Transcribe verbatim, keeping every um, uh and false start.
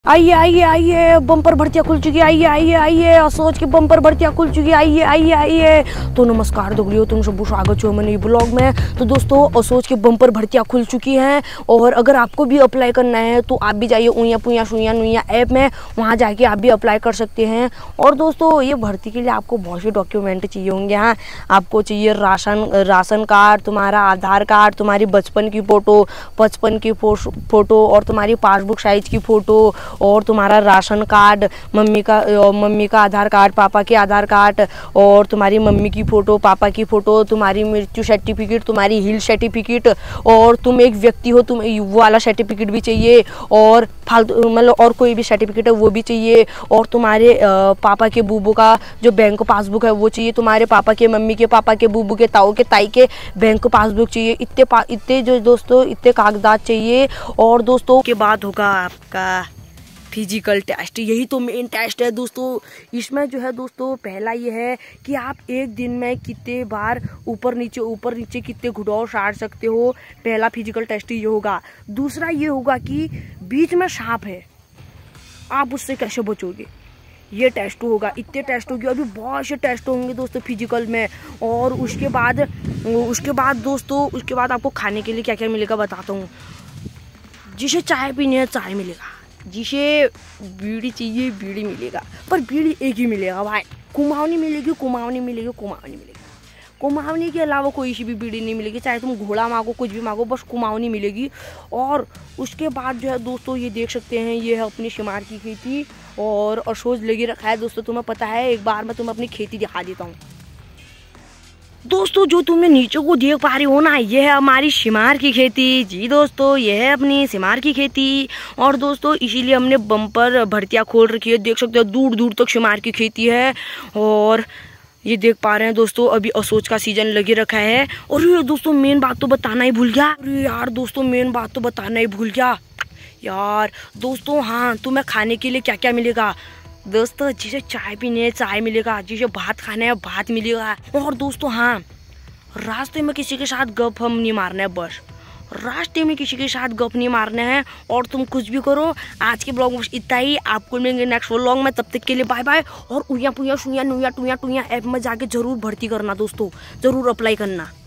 आइए आइए आइए बम्पर भर्तियाँ खुल चुकी है। आइए आइए आइए सोच के बम्पर भर्तियाँ खुल चुकी है। आइए आइए आइए तो नमस्कार दोस्तों, तुम सब स्वागत हो मैंने ब्लॉग में। तो दोस्तों सोच के बम्पर भर्तियाँ खुल चुकी हैं और अगर आपको भी अप्लाई करना है तो आप भी जाइए उइया पुइया सुइया नुइया ऐप में, वहाँ जाके आप भी अप्लाई कर सकते हैं। और दोस्तों ये भर्ती के लिए आपको बहुत से डॉक्यूमेंट चाहिए होंगे। हाँ, आपको चाहिए राशन राशन कार्ड, तुम्हारा आधार कार्ड, तुम्हारी बचपन की फ़ोटो बचपन की फ़ोटो और तुम्हारी पासबुक साइज की फ़ोटो और तुम्हारा राशन कार्ड, मम्मी का मम्मी का आधार कार्ड, पापा के आधार कार्ड और तुम्हारी मम्मी की फ़ोटो, पापा की फ़ोटो, तुम्हारी मृत्यु सर्टिफिकेट, तुम्हारी हिल सर्टिफिकेट और तुम एक व्यक्ति हो तुम वो वाला सर्टिफिकेट भी चाहिए और फालतू मतलब और कोई भी सर्टिफिकेट है वो भी चाहिए। और तुम्हारे पापा के बूबू का जो बैंक पासबुक है वो चाहिए, तुम्हारे पापा के मम्मी के पापा के बूबू के ताऊ के ताई के बैंक पासबुक चाहिए। इतने इतने जो दोस्तों इतने कागजात चाहिए। और दोस्तों के बाद होगा आपका फिजिकल टेस्ट। यही तो मेन टेस्ट है दोस्तों। इसमें जो है दोस्तों पहला ये है कि आप एक दिन में कितने बार ऊपर नीचे ऊपर नीचे कितने घुड़ौर साड़ सकते हो। पहला फिजिकल टेस्ट ये होगा। दूसरा ये होगा कि बीच में सांप है, आप उससे कैसे बचोगे, ये टेस्ट होगा। इतने टेस्ट होंगे, अभी बहुत से टेस्ट होंगे दोस्तों फिजिकल में। और उसके बाद उसके बाद दोस्तों उसके बाद आपको खाने के लिए क्या क्या मिलेगा बताता हूँ। जिसे चाय पीनी है चाय मिलेगा, जिसे बीड़ी चाहिए बीड़ी मिलेगा, पर बीड़ी एक ही मिलेगा भाई। कुमाऊनी मिलेगी कुमाऊनी मिलेगी कुमाऊनी मिलेगी कुमाऊनी के अलावा कोई सी भी बीड़ी नहीं मिलेगी। चाहे तुम घोड़ा मांगो कुछ भी मांगो, बस कुमाऊनी मिलेगी। और उसके बाद जो है दोस्तों ये देख सकते हैं, ये है अपनी शिमार की खेती और अशोज लगी रखा है दोस्तों। तुम्हें पता है, एक बार मैं तुम्हें अपनी खेती दिखा देता हूँ दोस्तों। जो तुमने नीचे को देख पा रहे हो ना, ये है हमारी शिमार की खेती। जी दोस्तों, ये है अपनी शिमार की खेती। और दोस्तों इसीलिए हमने बम्पर भर्तियाँ खोल रखी है। देख सकते हो दूर दूर तक शिमार की खेती है। और ये देख पा रहे हैं दोस्तों, अभी असोच का सीजन लगे रखा है। और ये दोस्तों मेन बात तो बताना ही भूल गया। अरे यार दोस्तों मेन बात तो बताना ही भूल गया यार दोस्तों। हाँ, तुम्हें खाने के लिए क्या क्या मिलेगा दोस्तों। जिसे चाय पीनी है चाय मिलेगा, जिसे भात खाना है भात मिलेगा। और दोस्तों हाँ, रास्ते में किसी के साथ गप हम नहीं मारना है, बस रास्ते में किसी के साथ गप नहीं मारना है। और तुम कुछ भी करो। आज के ब्लॉग में इतना ही, आपको मिलेंगे नेक्स्ट ब्लॉग में। तब तक के लिए बाय बाय। और उया पुया सुया नुया टुया टुया ऐप में जाके जरूर भर्ती करना दोस्तों, जरूर अप्लाई करना।